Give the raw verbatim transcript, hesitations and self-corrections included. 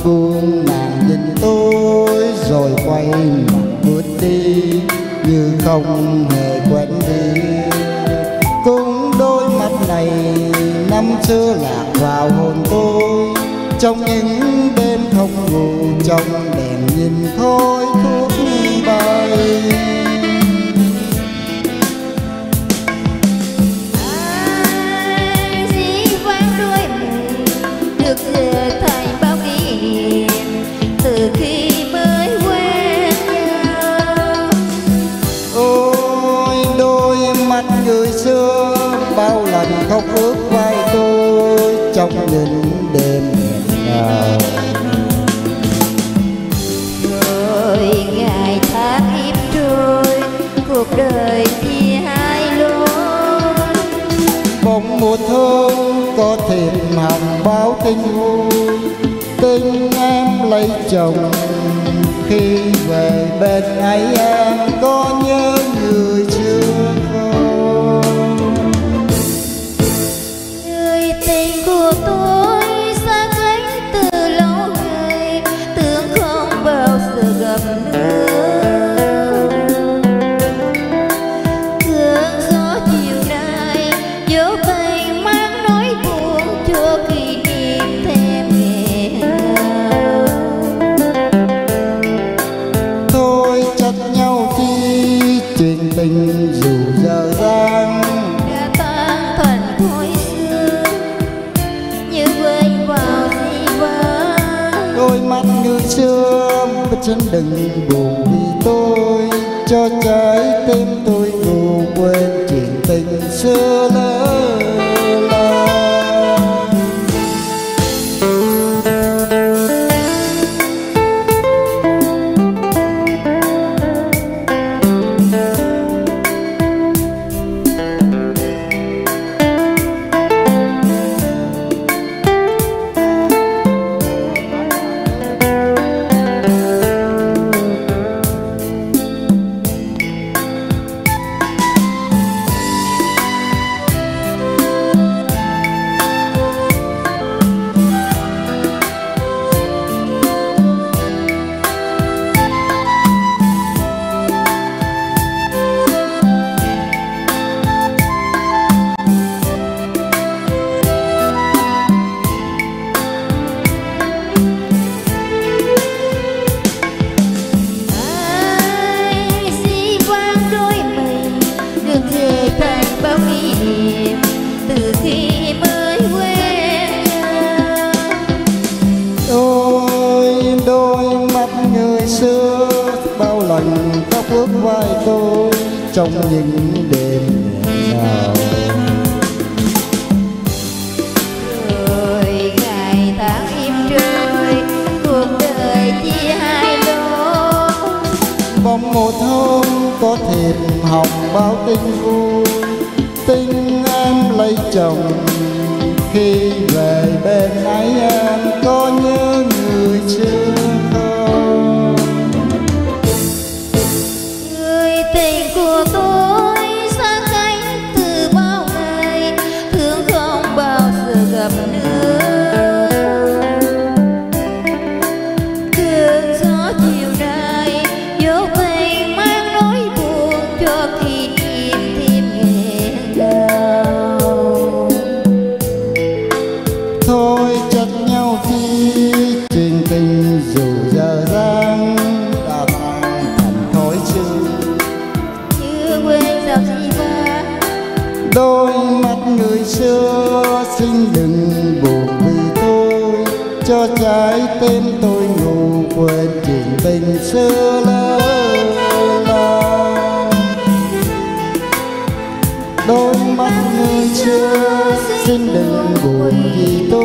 buông nàng nhìn tôi rồi quay mặt bước đi như không hề quen đi. Cũng đôi mắt này năm xưa lạc vào hồn tôi, trong những đêm không ngủ, trong đèn nhìn khói thuốc bay. Ai dĩ vang đuôi mình được giờ thành bao kỷ niệm từ khi mới quen nhau. Ôi đôi mắt người xưa bao lần khóc ướt vai tôi trong những đêm nghẹn ngào. Rồi ngày tháng im trôi, cuộc đời chia hai lối. Bỗng một hôm có thiệp hồng báo tin vui, tin em lấy chồng. Khi về bên ấy em có nhớ người chưa không? Người tình của tôi xa cách từ lâu ngày, tưởng không bao giờ gặp nữa. Cơn gió chiều nay dỗ bay mang nỗi buồn cho kỷ niệm thêm nghẹn ngào. Thôi trách nhau chi chuyện tình dù giờ dang Đã tan thành khói sương như vơi vào dĩ vãng. đôi mắt người xưa bất chân đừng buồn vì tôi, cho trái tim tôi ngủ quên chuyện tình xưa lỡ làng. Ai dĩ vang đôi mình được về thành bao kỷ niệm từ khi mới quen nhau. Đôi đôi mắt người xưa bao lần khóc ướt vai tôi trong những đêm nghẹn ngào. Rồi ngày tháng im trôi, cuộc đời chia hai lối. Bỗng một hôm có thiệp hồng báo tin vui, tin em lấy chồng. Khi về bên ấy em có nhớ người chưa không? Người tình của tôi xa cách từ bao ngày, thương không bao giờ gặp nữa. Cơn gió chiều nay dỗ bay mang nỗi buồn cho kỷ niệm thêm nghẹn ngào. Thôi trách nhau chi chuyện tình dù giờ dang đã tan thành khói sương. Như quên dòng dĩ vãng. Đôi mắt người xưa xin đừng buồn vì tôi, cho trái tim tôi ngủ quên chuyện tình xưa lỡ làng. Đôi mắt người xưa xin đừng buồn vì tôi,